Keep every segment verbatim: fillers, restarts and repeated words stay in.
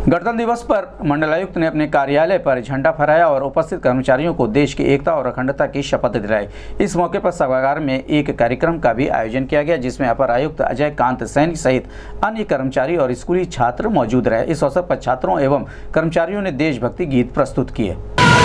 गणतंत्र दिवस पर मंडलायुक्त ने अपने कार्यालय पर झंडा फहराया और उपस्थित कर्मचारियों को देश की एकता और अखंडता की शपथ दिलाई। इस मौके पर सभागार में एक कार्यक्रम का भी आयोजन किया गया, जिसमें अपर आयुक्त अजय कांत सैनी सहित अन्य कर्मचारी और स्कूली छात्र मौजूद रहे। इस अवसर पर छात्रों एवं कर्मचारियों ने देशभक्ति गीत प्रस्तुत किए।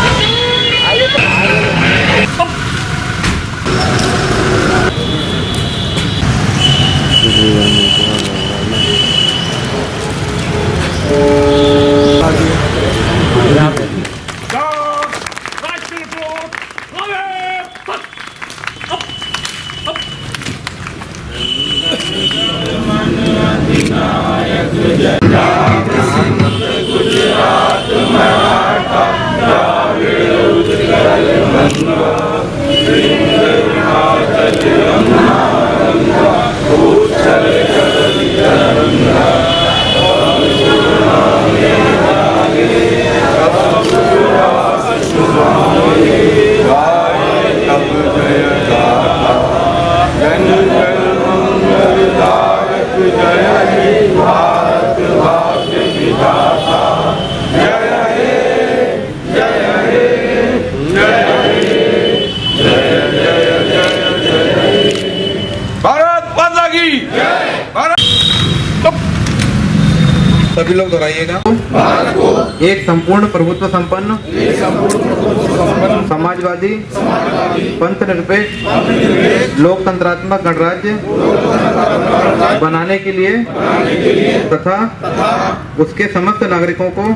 सभी लोग दोहराइएगा। एक संपूर्ण प्रभुत्व संपन्न समाजवादी पंथ निरपेक्ष लोकतंत्रात्मक गणराज्य बनाने के लिए तथा उसके समस्त नागरिकों को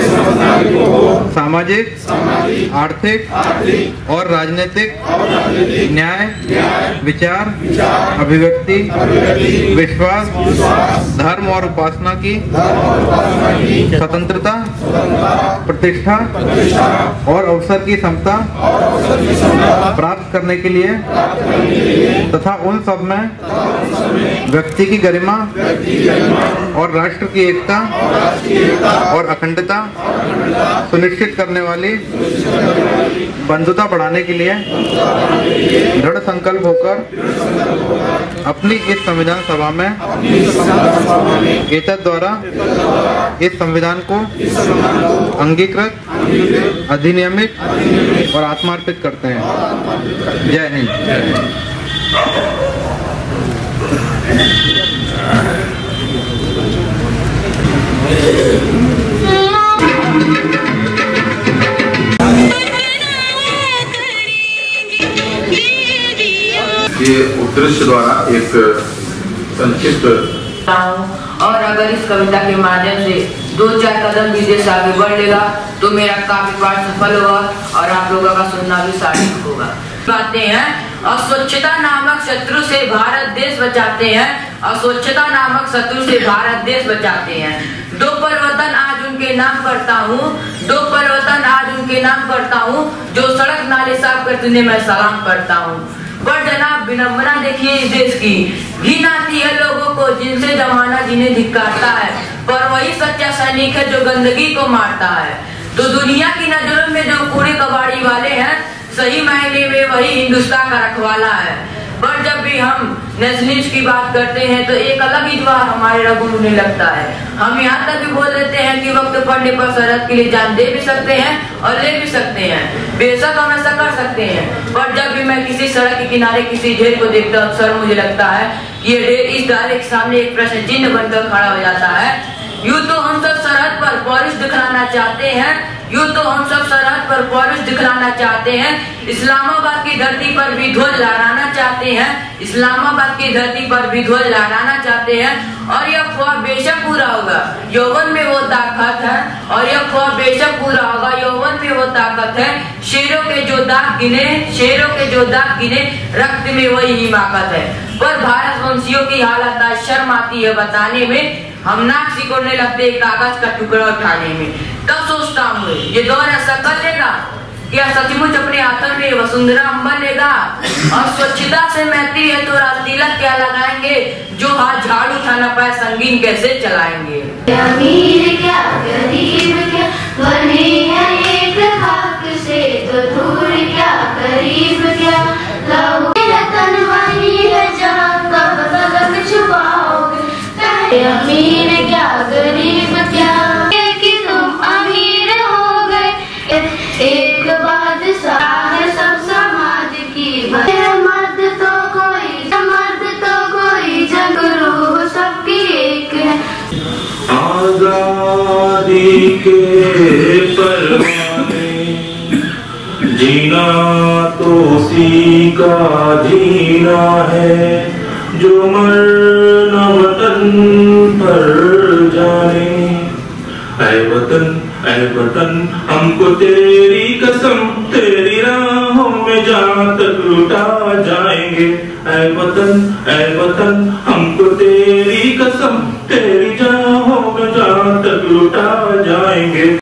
सामाजिक आर्थिक और राजनीतिक न्याय विचार अभिव्यक्ति विश्वास धर्म और उपासना की स्वतंत्रता प्रतिष्ठा और अवसर की समता प्राप्त करने के लिए तथा उन सब में व्यक्ति की गरिमा और राष्ट्र की एकता और अखंडता सुनिश्चित करने वाली बंधुता बढ़ाने के लिए दृढ़ संकल्प होकर अपनी इस संविधान सभा में एतद द्वारा इस संविधान को अंगीकृत अधिनियमित और आत्मार्पित करते हैं। जय हिंद। ये उद्देश्य द्वारा एक संक्षिप्त और अगर इस कविता के माध्यम से दो चार कदम भी देश आगे बढ़ लेगा तो मेरा काफी पाठ सफल होगा और आप लोगों का सुनना भी सार्थक होगा। बातें हैं अस्वच्छता नामक शत्रु से भारत देश बचाते हैं, अस्वच्छता नामक शत्रु से भारत देश बचाते हैं। दो परिवर्तन आज उनके नाम करता हूँ, दो परिवर्तन आज उनके नाम करता हूँ, जो सड़क नाले साफ करते उन्हें मैं सलाम करता हूँ। पर जनाब विनम्रता देखिए इस देश की, घिन आती है लोगों को जिनसे जमाना जिन्हें धिक्कारता है, पर वही सच्चा सैनिक है जो गंदगी को मारता है। तो दुनिया की नजरों में जो कूड़े कबाड़ी वाले हैं, सही मायने में वही हिंदुस्तान का रखवाला है। पर जब भी हम नेशनलिस्ट की बात करते हैं तो एक अलग ही द्वार हमारे रगों में लगता है। हम यहाँ तक भी बोल देते हैं कि वक्त पड़ने पर सरहद के लिए जान दे भी सकते हैं और ले भी सकते हैं, बेशक हम ऐसा कर सकते हैं। पर जब भी मैं किसी सड़क के किनारे किसी ढेर को देखता हूँ अक्सर मुझे लगता है कि ये ढेर इस ढेर के सामने एक प्रश्न चिन्ह बनकर खड़ा हो जाता है। यूँ तो हम सब सरहद पर पौरुष दिखलाना चाहते हैं, यूँ तो हम सब सरहद पर पौरुष दिखलाना चाहते हैं, इस्लामाबाद की धरती पर भी ध्वज लहराना चाहते हैं, इस्लामाबाद की धरती पर भी ध्वज लहराना चाहते हैं। और यह ख्वाब बेशक पूरा होगा, यौवन में वो ताकत है, और यह ख्वाब बेशक पूरा होगा, यौवन में वो ताकत है। शेरों के जो दाग गिने, शेरों के जो दाग गिने, रक्त में वही हिमाकत है। पर भारत वंशियों की हालत आज शर्म आती है बताने में, हम नाक सिकोड़ने लगते कागज का टुकड़ा उठाने में। तब सोचता हूँ ये दौर ऐसा कर लेगा क्या सचमुच अपने हाथों में वसुंधरा अम्बा लेगा? और स्वच्छता से मैत्री है तो राज तिलक क्या लगाएंगे, जो हाथ झाड़ू उठाना पाए संगीन कैसे चलाएंगे। अमीर क्या गरीब क्या बने हैं एक खाक से, तो दूर क्या करीब क्या, रतन वही है जहाँ कब तक छुपाओगे। अमीर क्या गरीब क्या का जीना है, जो मरना वतन पर जाने। ऐ वतन ऐ वतन हमको तेरी कसम, तेरी राहों में जहाँ तक लुटा जाएंगे। ऐ वतन ऐ वतन हमको